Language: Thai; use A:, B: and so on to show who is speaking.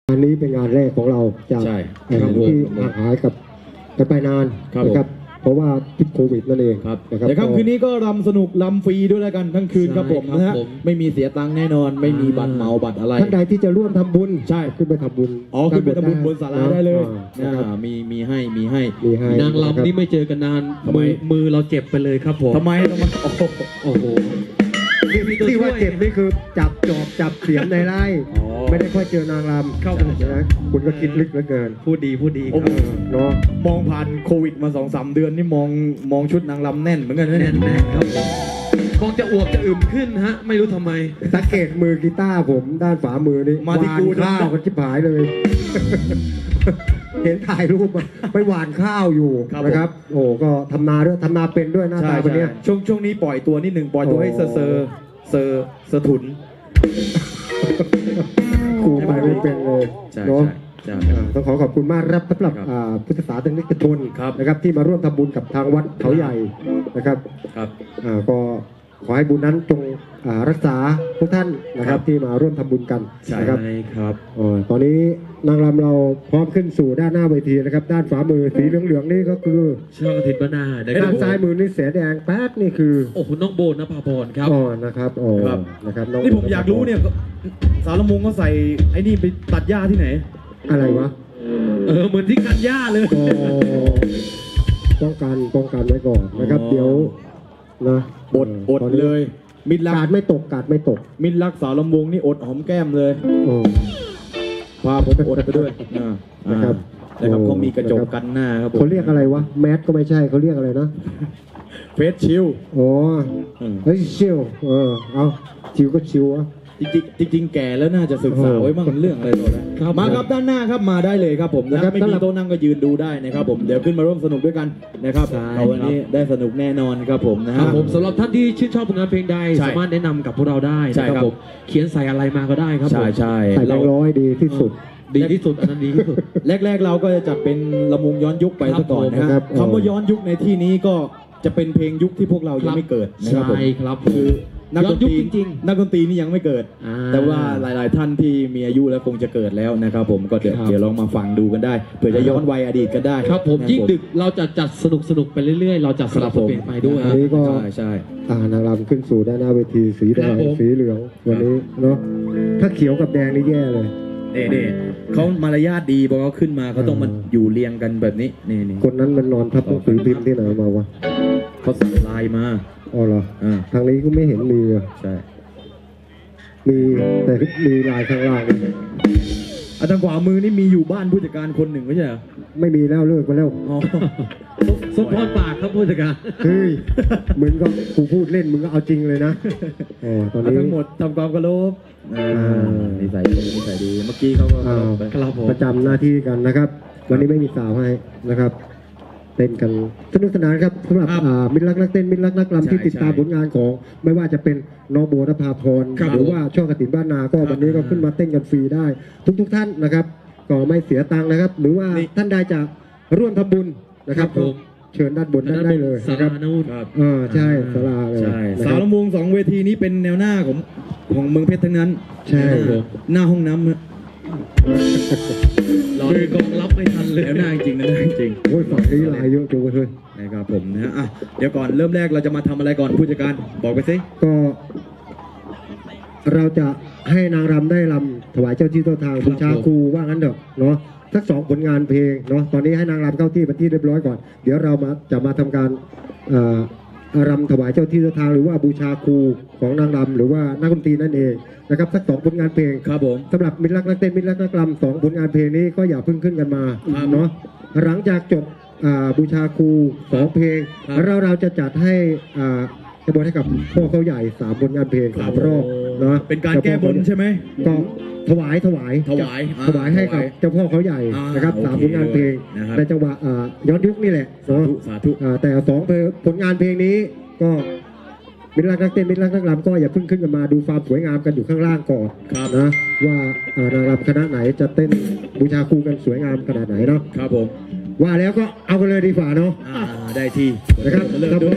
A: งานนี้เป็นงานแรกของเราจากที่ห่างหายกับกันไปนานนะครับเพราะว่าพิษโควิดนั่นเอง
B: ครับในค่ำคืนนี้ก็รำสนุกรำฟรีด้วยแล้วกันทั้งคืนครับผมนะฮะไม่มีเสียตังค์แน่นอนไม่มีบัตรเหมาบัตรอะไร
A: ท่านใดที่จะร่วมทำบุญ
B: ใช่
A: ขึ้นไปทำบุญ
B: ขึ้นไปทำบุญบนศาลาได้เลยมีให้
C: นางรำนี่ไม่เจอกันนานมือเราเจ็บไปเลยครับผม
B: ทำไม
C: โอ้โห
A: ที่ว่าเจ็บนี่คือจับจอบจับเสียมในไร่ไม่ได้ค่อยเจอนางรำเข้านะคุณก็คิดลึกเหลือเกิน
C: พูดดีครับ
B: เนาะมองผ่านโควิดมา 2-3 เดือนนี่มองชุดนางรำแน่นเหมือนกันแน่น
C: ครับคงจะอวบจะอึมขึ้นฮะไม่รู้ทำไม
A: สังเกตมือกีตาร์ผมด้านฝ่ามือนี่
B: มาที่กู
A: ข้าวกันชิบหายเลยเห็นถ่ายรูปไปหวานข้าวอยู่นะครับโอ้ก็ทำนาด้วยทำนาเป็นด้วยหน้าตาคนนี้
B: ช่วงนี้ปล่อยตัวนิดหนึ่งปล่อยตัวให้เซอถุน
A: กูไปไม่เป็นเลยเนาะต้องขอบคุณมากครับสำหรับพุทธศาสนิกชนนะครับที่มาร่วมทำบุญกับทางวัดเขาใหญ่นะครับก็ขอให้บุญนั้นจงรักษาทุกท่านนะครับที่มาร่วมทำบุญกันนะครับตอนนี้นางรำเราพร้อมขึ้นสู่ด้านหน้าเวทีนะครับด้านขวามือสีเหลืองๆนี่ก็คือ
C: ช่อกฐินบรรณา
A: ด้านซ้ายมือนี่เสียแดงแป๊ดนี่คือ
C: โอ้คุณน้องโบนภาพรครับ
A: นะครับนะครับ
B: นี่ผมอยากรู้เนี่ยสารมงก็ใส่ไอ้นี่ไปตัดหญ้าที่ไหน
A: อะไรวะ
C: เหมือนที่กันหญ้าเลย
A: ป้องกันไว้ก่อนนะครับเดี๋ยวนะ
B: อดเลยมิดลัก
A: กาดไม่ตก
B: มิดลักสารวงนี่อดหอมแก้มเลยพาผมอดไปด้วยนะครับเขามีกระจกกันหน้าครับ
A: เขาเรียกอะไรวะแมสก็ไม่ใช่เขาเรียกอะไรนะ
B: เฟสชิล
A: เฮ้ยชิลเอาชิลก็ชิลวะ
B: จริงแก่แล้วน่าจะศึกษาไว้บ้างเรื่องอะไรตัวนั้นมาครับด้านหน้าครับมาได้เลยครับผมนะครับไม่มีโต๊ะนั่งก็ยืนดูได้นะครับผมเดี๋ยวขึ้นมาร่วมสนุกด้วยกันนะครับวันนี้ได้สนุกแน่นอนครับผมนะครับ
C: ผมสำหรับท่านที่ชื่นชอบผลงานเพลงใดสามารถแนะนำกับพวกเราได้นะครับผมเขียนใส่อะไรมาก็ได้ครับ
B: ใช่
A: ใส่100ดีที่สุด
C: อันนั้นดีที่สุด
B: แรกเราก็จะจัดเป็นละมุงย้อนยุคไปซะก่อนนะครับคำว่าย้อนยุคในที่นี้ก็จะเป็นเพลงยุคที่พวกเรายังไม่เกิดนะครับผม
C: ครับ
B: คือนักดนตรีจริงนักดนตรีนี่ยังไม่เกิดแต่ว่าหลายๆท่านที่มีอายุแล้วคงจะเกิดแล้วนะครับผมก็เดี๋ยวลองมาฟังดูกันได้เผื่อจะย้อนวัยอดีตกันได้
C: ครับผมยิ่งดึกเราจะจัดสนุกไปเรื่อยๆเราจัดสลับเพลงไปด้วย
A: อันนี้ก็ใช่นางรำขึ้นสู่ด้านหน้าเวทีสีแดงสีเหลืองวันนี้เนาะถ้าเขียวกับแดงนี่แย่เลย
B: เขามารยาทดีบอกเขาขึ้นมาเขาต้องมาอยู่เรียงกันแบบนี้นี่
A: คนนั้นมันนอนทับหนังสือพิมพ์ที่ไหนมาวะ
B: เขาสั่งลายมา
A: อ๋อเหรอทางนี้ก็ไม่เห็นมี
B: ใช่
A: มีแต่มีลายข้างล่าง
B: ทางขวามือนี่มีอยู่บ้านผู้จัดการคนหนึ่งไม่ใช่เหรอ
A: ไม่มีแล้วเลิกไปแล้ว
C: สมพรปากครับผู้จัดการ
A: เฮ้ยมึงก็กูพูดเล่นมึงก็เอาจริงเลยนะ
B: ตอนนี้ทั้งหมดทำความเคารพนิสัยดีเมื่อกี้เขาก็
A: ประจำหน้าที่กันนะครับวันนี้ไม่มีสาวให้นะครับเต้นกันสนุกสนานครับสำหรับมิตรรักนักเต้นมิตรรักนักรำที่ติดตามผลงานของไม่ว่าจะเป็นน้องโบนภาพรหรือว่าช่อกฐินบ้านนาก็วันนี้ก็ขึ้นมาเต้นกันฟรีได้ทุกท่านนะครับก็ไม่เสียตังค์นะครับหรือว่าท่านใดจะร่วมทำบุญนะครับเชิญด้านบนได้เลยนะครับใช่ศาลาเลย
B: สารวง2เวทีนี้เป็นแนวหน้าของเมืองเพชรทั้งนั้น
A: ใช่
B: หน้าห้องน้ำ
C: เราเลยกองรับไม่ทันเลย
B: แล้วน่าจริง
A: โอ้ยฝั่งนี้ลายเยอะจังเลย
B: นะครับผมนะเดี๋ยวก่อนเริ่มแรกเราจะมาทำอะไรก่อนผู้จัดการบอกไปสิ
A: ก็เราจะให้นางรำได้รำถวายเจ้าที่เจ้าทางบูชาครูว่างั้นเถอะเนาะสัก2ผลงานเพลงเนาะตอนนี้ให้นางรำเข้าที่เป็นที่เรียบร้อยก่อนเดี๋ยวเราจะมาทำการรำถวายเจ้าที่เจ้าทางหรือว่าบูชาครูของนางรำหรือว่านักดนตรีนั่นเองนะครับสัก2ผลงานเพลง
B: ครับผม
A: สำหรับมิตรรักนักเต้นมิตรรักนักรำ2ผลงานเพลงนี้ก็อย่าเพิ่งขึ้นกันมาเนาะหลังจากจบบูชาครู2เพลงเราจะจัดให้จะบนให้กับพ่อเขาใหญ่3ผลงานเพลง3รอบเนาะ
B: เป็นการแก้บนใช่ไหม
A: ก็ถวายให้กับเจ้าพ่อเขาใหญ่นะครับ3ผลงานเพลงในจังหวะย้อนยุคนี่แหละ
B: สาธุ
A: แต่2ผลงานเพลงนี้ก็มิตรรักนักเต้นมิตรรักนักรำก็อย่าเพิ่งขึ้นกันมาดูความสวยงามกันอยู่ข้างล่างก่อนนะว่านางรำคณะไหนจะเต้นบูชาครูกันสวยงามขนาดไหนเนาะ
B: ครับผม
A: ว่าแล้วก็เอากันเลยดีกว่าเนาะ
B: ได้ที
A: นะครับ